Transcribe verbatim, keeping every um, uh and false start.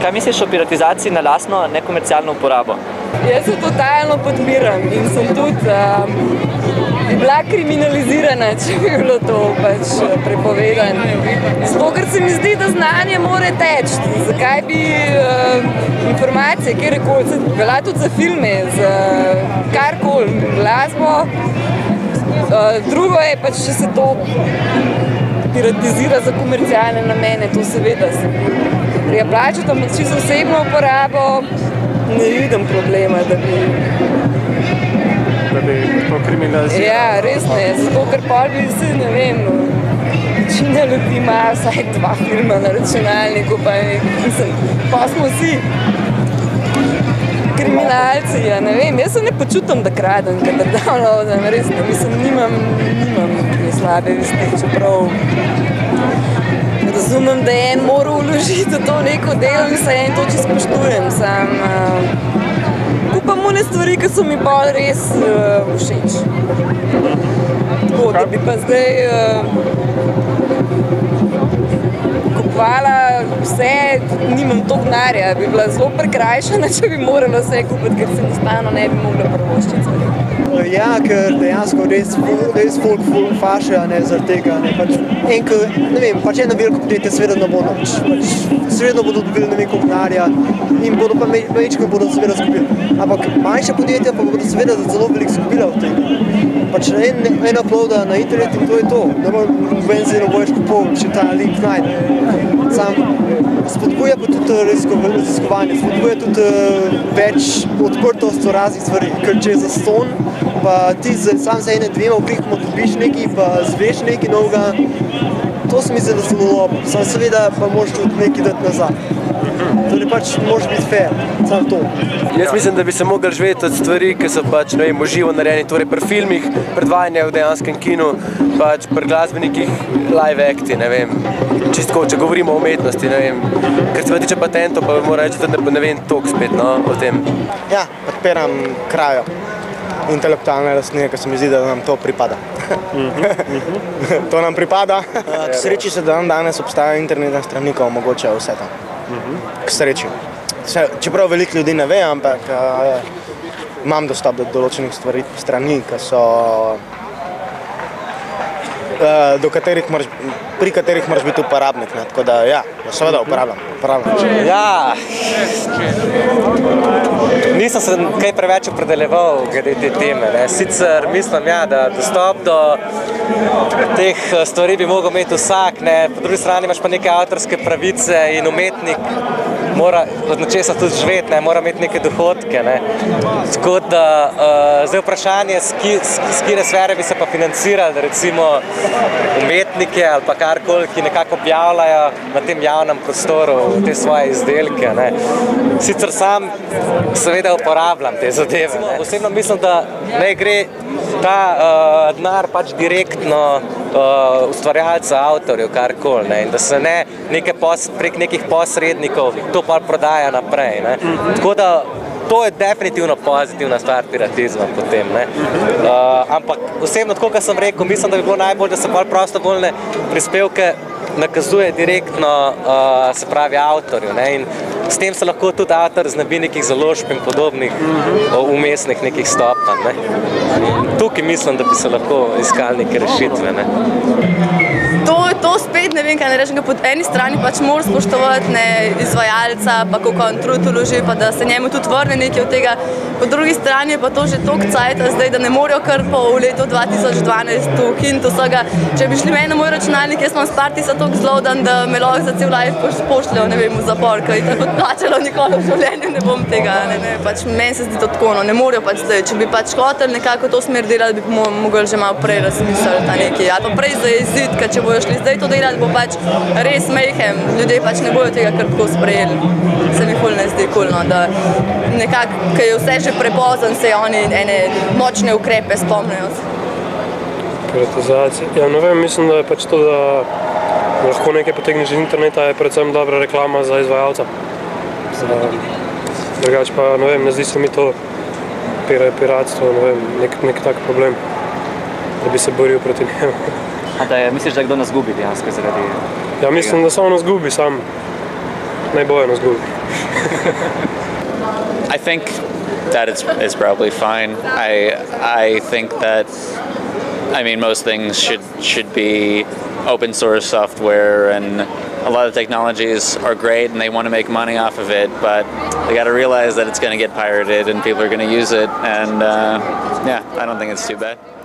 Kaj misliš o piratizaciji na lastno nekomercialno uporabo? Jaz se totalno podpiram in sem tudi um, bila kriminalizirana, če bi bilo to pač prepovedano. Zato, ker se mi zdi, da znanje more teči. Zakaj bi uh, informacije, kjerkoli, se velja tudi za filme, za karkoli, glasbo. Uh, drugo je pač, če se to piratizira za komercialne namene, to seveda se treba plačati, ampak čisto osebno uporabo ne vidim problema, da bi... Da bi to kriminalizirali? Ja, res ne, zato ker pol bi se, ne vem, večina ljudi ima vsaj dva filma na računalniku, pa mislim, pa smo vsi kriminalci, ja, ne vem, jaz se ne počutim, da kradem, kadar downloadam, res ne, mislim, nimam, nimam slabe vesti, čeprav razumem, da je en moral vložiti v to neko delo in se en to čisto spoštujem, sam uh, kupam one stvari, ki so mi bolj res uh, všeč. Tako, da bi pa zdaj uh, kupovala vse, nimam toliko denarja, bi bila zelo prekrajšana, če bi morala vse kupiti, ker se enostavno ne bi mogla privoščiti stvari. Ja, ker dejansko res, res folk faše, ne, zaradi tega, ne, pač, enko, ne vem, pač eno veliko podjetje seveda ne bo noč, pač, seveda bodo dobili ne vem koliko denarja in bodo pa večkrat bodo seveda skupili, ampak manjša podjetja pa bodo seveda zelo veliko skupila od tega. Pač en, en uploada na internet in to je to, ne bojem zelo boš kupov, če ta link najde. Sam spodbuja pa tudi raziskovanje, spodbuja tudi uh, več odprtost v raznih stvari, ker če je zaston, pa ti z, sam za ene dvema okrihmo dobiš nekaj, pa zveš nekaj novega, to se mi zdi, da zelo dobro. Sam seveda pa moraš tudi nekaj dati nazaj. Torej pač moraš biti fair, samo to. Jaz mislim, da bi se mogli živeti od stvari, ki so pač, ne vem, uživo narejeni, torej pri filmih, predvajanja v dejanskem kinu, pač pri glasbenikih live acti, ne vem. Čistko, če govorimo o umetnosti, ne vem. Ker se pa tiče patentov, pa mora reči, da ne vem toliko spet, no, o tem. Ja, podpiram krajo intelektualne lastnine, ker se mi zdi, da nam to pripada. To nam pripada. K sreči se dan danes obstaja internetna stran, ki omogočajo vse to. K sreči. Čeprav veliko ljudi ne ve, ampak uh, imam dostop do določenih stvari, strani, ki so, uh, do katerih moraš, pri katerih moraš biti uporabnik, ne? Tako da ja, seveda uporabljam. uporabljam. Ja, nisem se kaj preveč opredeljeval glede te teme. Ne? Sicer mislim, ja, da dostop do teh stvari bi mogel imeti vsak, ne? Po drugi strani imaš pa neke avtorske pravice in umetnik mora od nečesa tudi živeti, ne? Mora imeti neke dohodke. Ne? Tako da uh, zdaj vprašanje, s, ki, s, s kire sfere bi se pa financirali, recimo umetnike ali pa karkoli, ki nekako objavljajo na tem javnem prostoru te svoje izdelke. Ne? Sicer sam seveda uporabljam te zadeve. Ne? Osebno mislim, da ne gre ta uh, denar pač direktno uh, ustvarjalca, avtorjev, karkoli, ne? In da se ne neke pos, prek nekih posrednikov to pa prodaja naprej. Ne? Tako da to je definitivno pozitivna stvar piratizma potem, ne. Uh, ampak osebno, tako kot sem rekel, mislim, da bi bilo najbolj, da se bolj prostovoljne prispevke nakazuje direktno, uh, se pravi, avtorju, ne. In s tem se lahko tudi avtor znebi nekih založb in podobnih umestnih nekih stopenj, ne. Tukaj mislim, da bi se lahko iskali neke rešitve, ne. To, to spet ne vem, kaj ne rečem, po eni strani pač moraš spoštovati ne, izvajalca, pa kako on trud vloži, pa da se njemu tudi vrne nekaj od tega. Po drugi strani je pa to že toliko cajta zdaj, da ne morajo kar po v letu dva tisoč dvanajst ukiniti vsega. Če bi šli meni na moj računalnik, jaz imam Spartisa toliko zlodan, da me lahko za cel life pošljajo, ne vem, v zapor, ker tako plačalo nikoli v življenju ne bom tega, ne, ne, pač meni se zdi to tako, no, ne morajo pač zdaj, če bi pač hotel nekako to smer delati, bi mogli že malo prej razmisliti ta neki, ali pa prej za jezid, ker če bojo šli zdaj to delati, bo pač res mejhem, ljudje pač ne bojo tega kar tako sprejeli, se mi ful ne zdi kul, no, da nekako, ker je vse že prepozen, se oni ene močne ukrepe spomnijo. Piratizacija, ja ne vem, mislim, da je pač to, da lahko nekaj potegneš iz interneta, je predvsem dobra reklama za izvajalca. Drugač pa, ne vem, ne zdi se mi to piratstvo, ne vem, nek, nek tak problem, da bi se boril proti njemu. A da je, misliš, da kdo nas gubi dejansko zaradi? Ja, mislim, da samo nas gubi, sam ne bojo nas gubi. I think that it's, it's probably fine. I I think that, I mean, most things should should be open source software, and a lot of technologies are great and they want to make money off of it, but they got to realize that it's going to get pirated and people are going to use it, and uh, yeah, I don't think it's too bad.